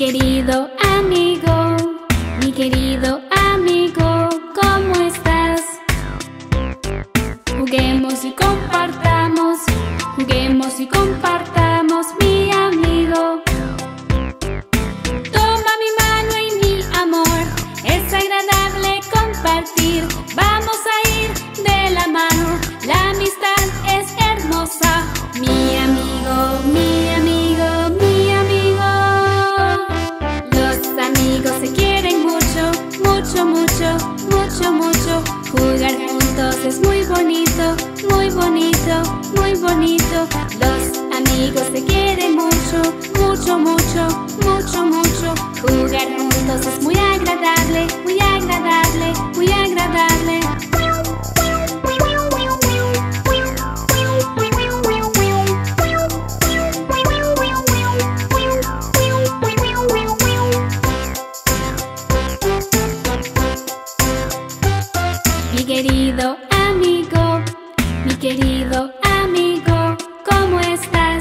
querido amigo, mi querido amigo, ¿cómo estás? Juguemos y compartamos, juguemos y compartamos, mi amigo. Toma mi mano y mi amor, es agradable compartir. Vamos a ir de la mano, la amistad es hermosa. Mi amigo, mi amigo, mi amigo. Los amigos se quieren mucho, mucho, mucho, mucho, mucho. Jugar juntos es muy bonito, muy bonito, muy bonito. Los amigos se quieren mucho, mucho, mucho, mucho, mucho. Jugar juntos es muy agradable, muy agradable, muy agradable. Mi querido amigo, ¿cómo estás?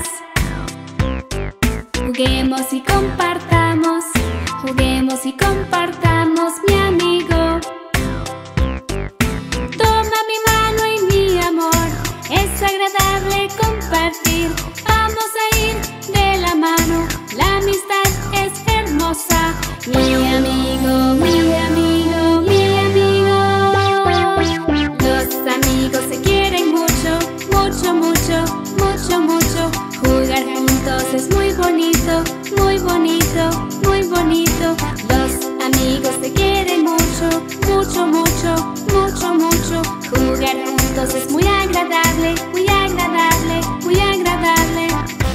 Juguemos y compartamos, juguemos y compartamos, mi amigo. Toma mi mano y mi amor, es agradable compartir. Vamos a ir de la mano, la amistad es hermosa. Mi amigo, mi amigo, mi amigo. Los amigos se quieren mucho, mucho, mucho, mucho, mucho. Jugar juntos es muy bonito, muy bonito, muy bonito. Los amigos se quieren mucho, mucho, mucho, mucho, mucho. Jugar juntos es muy agradable, muy agradable, muy agradable.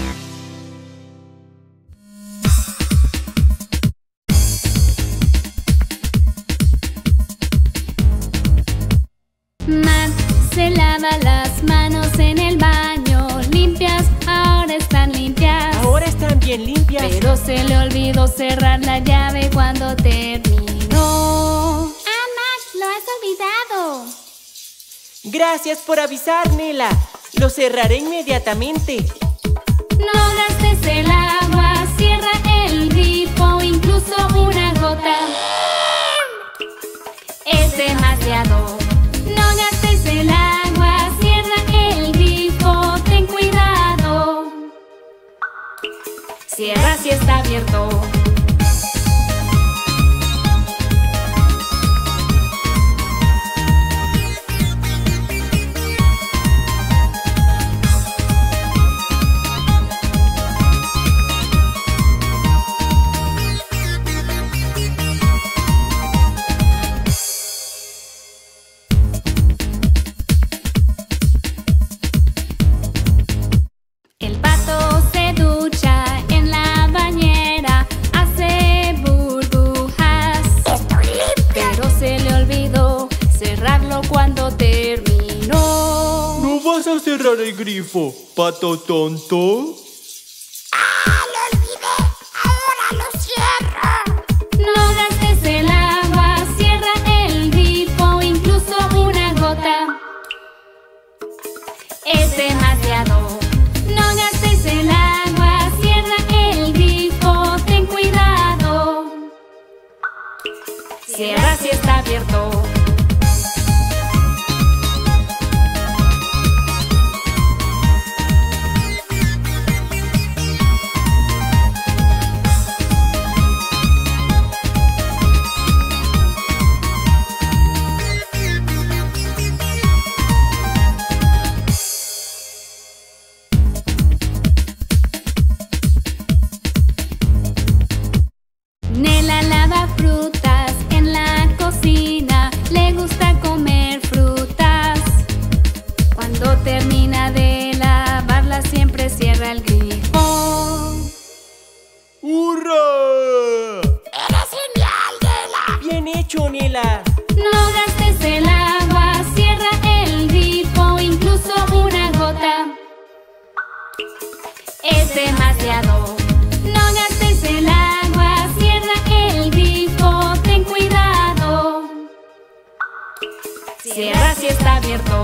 Matt se lava las manos en el baño. Limpias, ahora están limpias. Ahora están bien limpias. Pero se le olvidó cerrar la llave cuando terminó. ¡Ah, Matt! ¡Lo has olvidado! Gracias por avisar, Nela. Lo cerraré inmediatamente. No gastes el agua, cierra el grifo, incluso una gota es demasiado. No gastes el agua, cierra el grifo, ten cuidado. Cierra si está abierto. El pato se ducha en la bañera, hace burbujas. ¡Estoy limpia! Pero se le olvidó cerrarlo cuando terminó. ¿No vas a cerrar el grifo, pato tonto? ¡Ah, lo olvidé! ¡Ahora lo cierro! No gastes el agua, cierra el grifo, incluso una gota es demasiado. No gastes el agua, cierra el grifo, ten cuidado. Cierra si está abierto. Nela lava frutas en la cocina, le gusta comer frutas. Cuando termina de lavarlas siempre cierra el grifo. ¡Hurra! ¡Eres genial, Nela! Bien hecho, Nela. No gastes el agua, cierra el grifo, incluso una gota es demasiado. No gastes el agua, cierra el grifo, ten cuidado. Cierra si está abierto.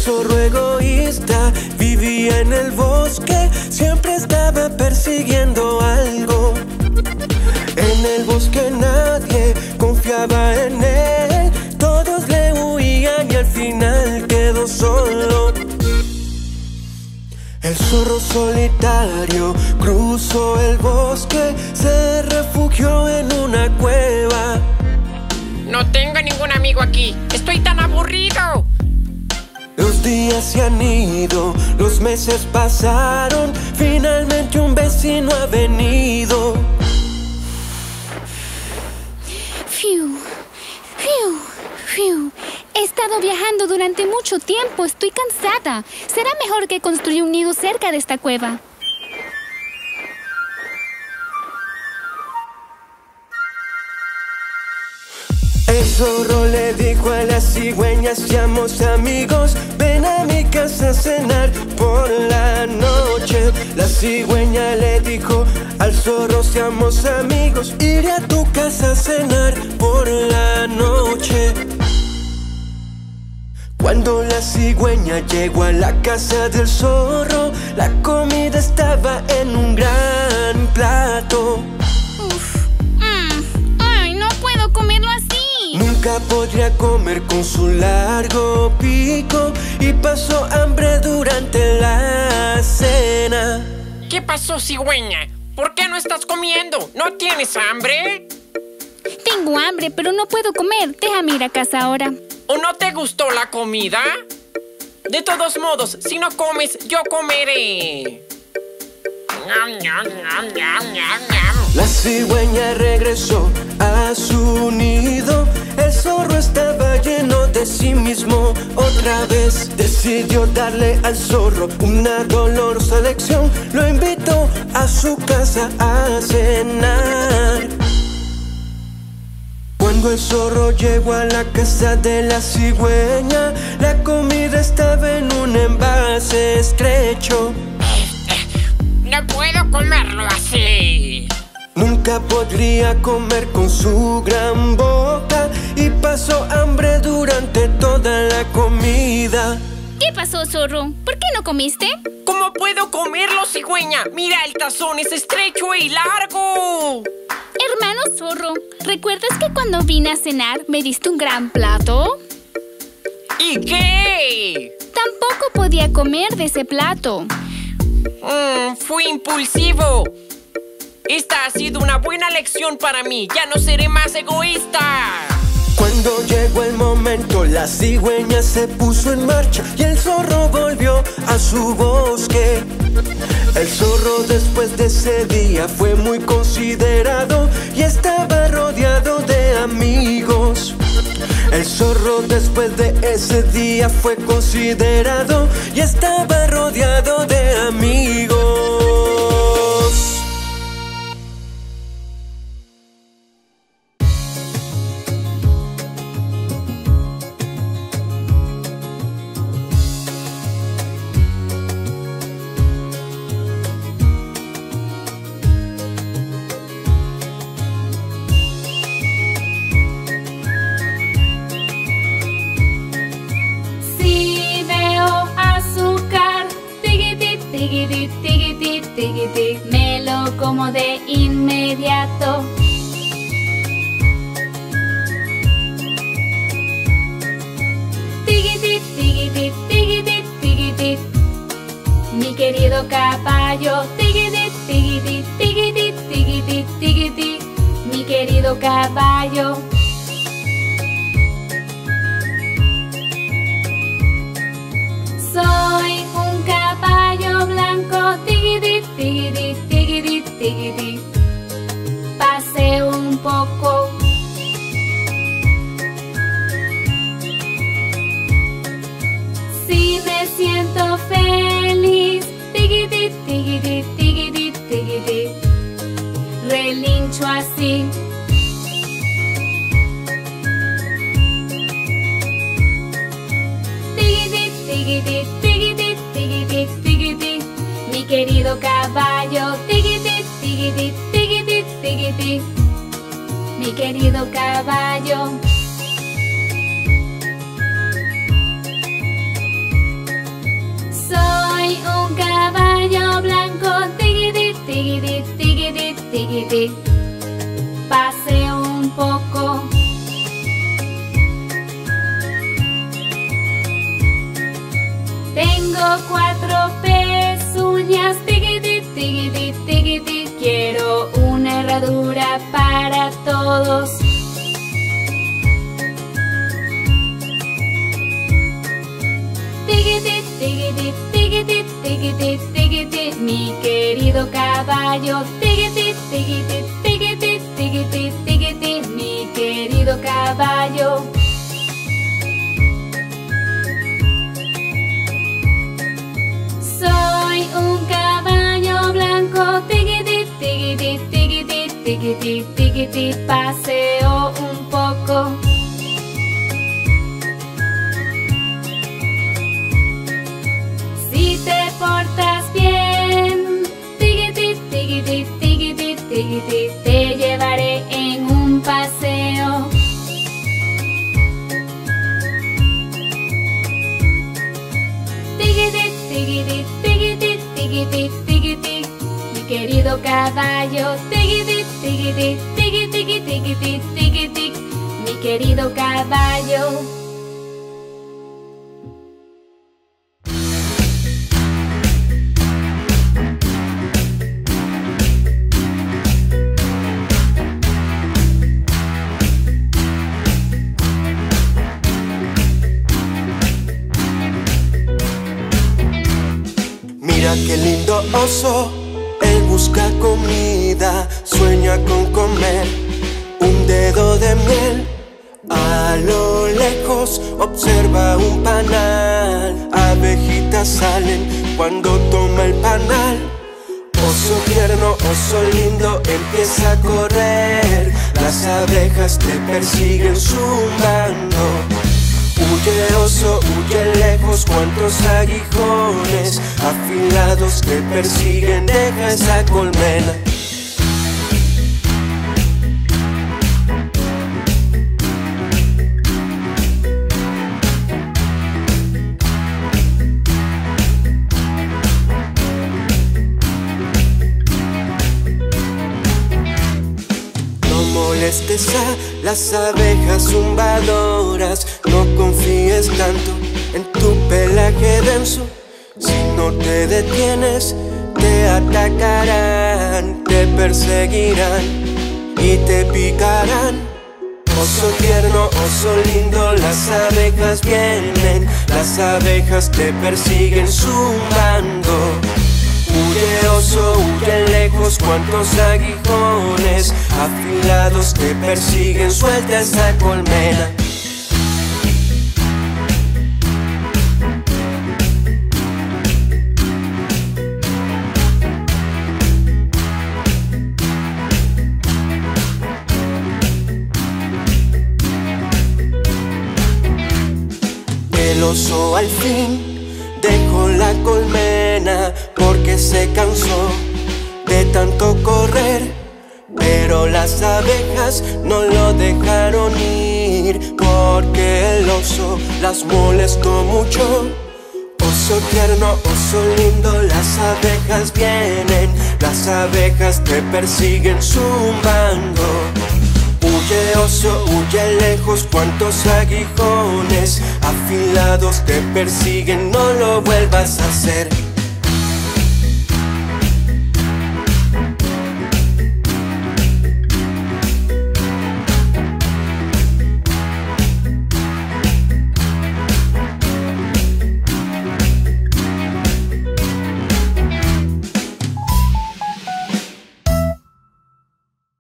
zorro egoísta vivía en el bosque, siempre estaba persiguiendo algo. En el bosque nadie confiaba en él, todos le huían y al final quedó solo. El zorro solitario cruzó el bosque, se refugió en una cueva. No tengo ningún amigo aquí. Estoy tan aburrido. Los días se han ido, los meses pasaron, finalmente un vecino ha venido. Fiu, fiu, fiu. He estado viajando durante mucho tiempo, estoy cansada. Será mejor que construya un nido cerca de esta cueva. El zorro le dijo a la cigüeña: seamos amigos, ven a mi casa a cenar por la noche. La cigüeña le dijo al zorro: seamos amigos, iré a tu casa a cenar por la noche. Cuando la cigüeña llegó a la casa del zorro, la comida estaba en un gran plato. Ay, no puedo comerlo así. Nunca podría comer con su largo pico y pasó hambre durante la cena. ¿Qué pasó, cigüeña? ¿Por qué no estás comiendo? ¿No tienes hambre? Tengo hambre, pero no puedo comer. Déjame ir a casa ahora. ¿O no te gustó la comida? De todos modos, si no comes, yo comeré. La cigüeña regresó a su nido. El zorro estaba lleno de sí mismo. Otra vez decidió darle al zorro una dolorosa lección. Lo invitó a su casa a cenar. Cuando el zorro llegó a la casa de la cigüeña, la comida estaba en un envase estrecho. No puedo comerlo así. Nunca podría comer con su gran boca y pasó hambre durante toda la comida. ¿Qué pasó, zorro? ¿Por qué no comiste? ¿Cómo puedo comerlo, cigüeña? Mira, el tazón es estrecho y largo. Hermano zorro, ¿recuerdas que cuando vine a cenar me diste un gran plato? ¿Y qué? Tampoco podía comer de ese plato. Fui impulsivo. Esta ha sido una buena lección para mí. Ya no seré más egoísta. Cuando llegó el momento, la cigüeña se puso en marcha y el zorro volvió a su bosque. El zorro después de ese día fue muy considerado y estaba rodeado de amigos. El zorro después de ese día fue considerado y estaba rodeado de amigos. Si veo azúcar, tigiti, tigiti, tigiti, tigiti, me lo como de inmediato. Tigiti, tigiti, tigiti, tigiti, mi querido caballo. Tigiti, tigiti, tigiti, tigiti, tigiti, mi querido caballo. Soy un caballo blanco, tigiti, tigiti, tigiti, tigiti. Paseo un poco. Si me siento feliz, tigiti, tigiti, tigiti, tigiti, relincho así. Tigiti, tigiti, tigiti, tigiti, mi querido caballo. Tigiti, tigiti, tigiti, tigiti, mi querido caballo. 4 pezuñas, tiquiti, tiquiti, tiquiti. Quiero una herradura para todos. Tiquiti, tiquiti, tiquiti, tiquiti, tiquiti. Mi querido caballo. Tiquiti, tiquiti, tiquiti, tiquiti, tiquiti. Mi querido caballo. Soy un caballo blanco, tiquiti, tiquiti, tiquiti, tiquiti, tiquiti. Paseo un poco. Si te portas bien, tiquiti, tiquiti, tiquiti, tiquiti, te llevaré en un paseo. Tiquiti, tiquiti, tiquiti, tiquiti, tiquiti. Mi querido caballo. Tiquiti, tiquiti, tiquiti, tiquiti, tiquiti. Mi querido caballo. Mira qué lindo oso, él busca comida, sueña con comer un dedo de miel. A lo lejos observa un panal, abejitas salen cuando toma el panal. Oso tierno, oso lindo, empieza a correr, las abejas te persiguen zumbando. Huye oso, huye lejos, cuántos aguijones afilados te persiguen, deja esa colmena. No molestes a las abejas zumbadoras, no confíes tanto en tu pelaje denso. Si no te detienes, te atacarán, te perseguirán y te picarán. Oso tierno, oso lindo, las abejas vienen, las abejas te persiguen zumbando. Huye oso, huye lejos, cuántos aguijones afilados te persiguen, suelta esa colmena. El oso al fin dejó la colmena porque se cansó de tanto correr, pero las abejas no lo dejaron ir porque el oso las molestó mucho. Oso tierno, oso lindo, las abejas vienen, las abejas te persiguen zumbando. Huye oso, huye lejos, cuántos aguijones afilados te persiguen, no lo vuelvas a hacer.